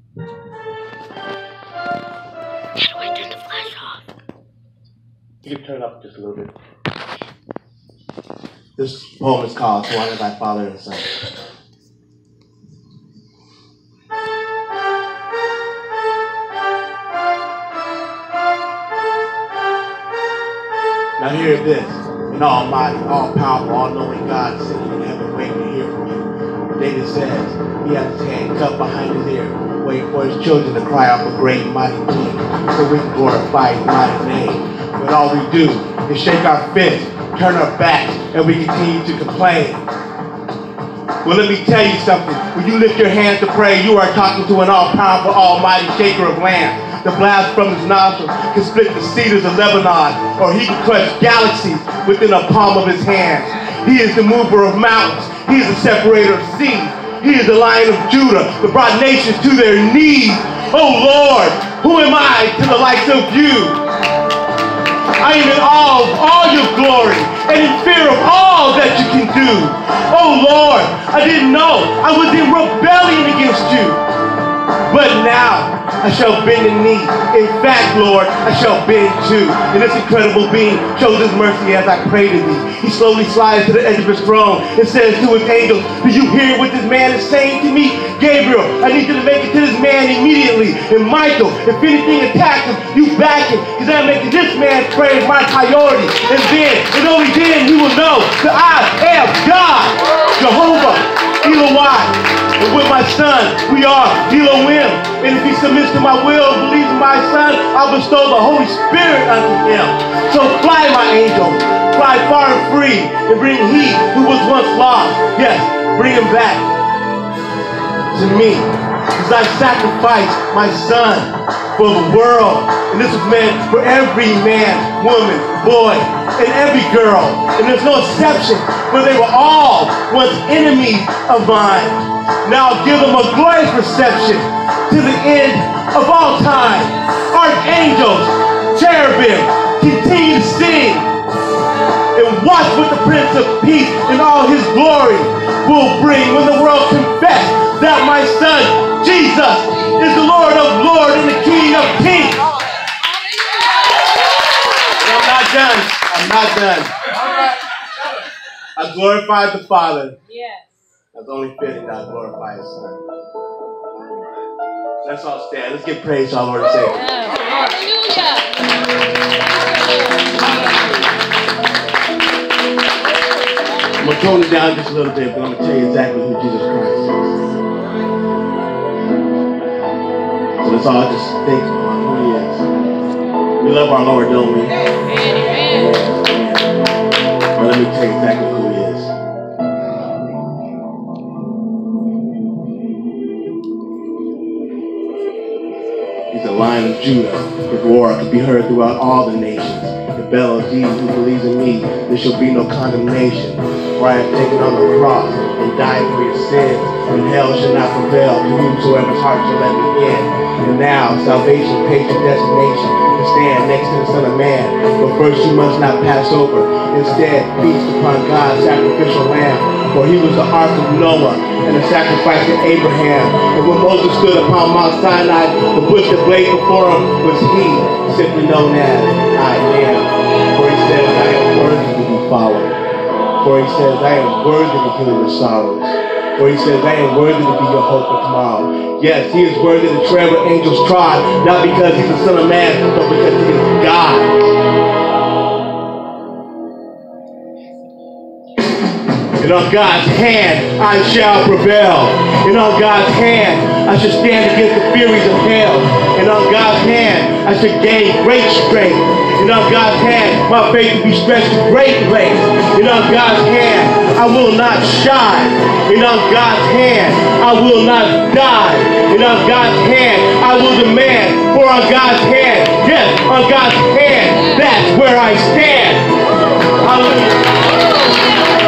How do I turn the flash off? You can turn it up just a little bit. This poem is called To Honor Thy Father and Son. Now hear this, an almighty, all-powerful, all-knowing God sitting in heaven waiting to hear from you. David says he has his hand cupped behind his ear, waiting for his children to cry out for great and mighty king, so we can glorify his mighty name. But all we do is shake our fists, turn our backs, and we continue to complain. Well, let me tell you something. When you lift your hands to pray, you are talking to an all-powerful, almighty shaker of lands. The blast from his nostrils can split the cedars of Lebanon, or he can crush galaxies within the palm of his hands. He is the mover of mountains. He is the separator of seas. He is the Lion of Judah that brought nations to their knees. Oh Lord, who am I to the likes of you? I am in awe of all your glory and in fear of all that you can do. Oh Lord, I didn't know I was in rebellion against you. But now I shall bend the knee. In fact, Lord, I shall bend too. And this incredible being shows his mercy as I pray to thee. He slowly slides to the edge of his throne and says to his angels, do you hear what this man is saying to me? Gabriel, I need you to make it to this man immediately. And Michael, if anything attacks him, you back him, because I'm making this man's prayer my priority. And then, and only then, he will know that I am God, Jehovah, Eloi. And with my son, we are Elohim. And if he submits to my will and believes in my son, I'll bestow the Holy Spirit unto him. So fly, my angel, fly far and free, and bring he who was once lost. Yes, bring him back to me. Because I sacrificed my son for the world. And this was meant for every man, woman, boy, and every girl. And there's no exception, for they were all once enemies of mine. Now give them a glorious reception to the end of all time. Archangels, cherubim, continue to sing and watch what the Prince of Peace and all his glory will bring when the world confess that my son, Jesus, is the Lord of lords and the King of kings. I'm not done. I'm not done. I glorified the Father. Yes. That's only fitting that I glorify his son. Let's all stand. Let's give praise to our Lord and Savior. Hallelujah. I'm going to tone it down just a little bit, but I'm going to tell you exactly who Jesus Christ is. So let's all just think about who he is. We love our Lord, don't we? Amen. But let me tell you exactly who he is. He's the Lion of Judah. His roar could be heard throughout all the nations. The bell of Jesus who believes in me, there shall be no condemnation. For I have taken on the cross and died for your sins, and hell shall not prevail to whomsoever's heart shall let me in. And now salvation pays your destination to stand next to the Son of Man. But first you must not pass over. Instead, feast upon God's sacrificial lamb. For he was the ark of Noah and the sacrifice of Abraham. And when Moses stood upon Mount Sinai, the bush that blazed before him was he, simply known as I am. For he says, I am worthy to be followed. For he says, I am worthy to heal your sorrows. For he says, I am worthy to be your hope for tomorrow. Yes, he is worthy to tread where angels trod, not because he's the Son of Man, but because he is God. And on God's hand I shall prevail. And on God's hand I shall stand against the furies of hell. And on God's hand I shall gain great strength. And on God's hand my faith will be stretched to great lengths. And on God's hand I will not shy. And on God's hand I will not die. And on God's hand I will demand. For on God's hand, yes, on God's hand, that's where I stand. Hallelujah.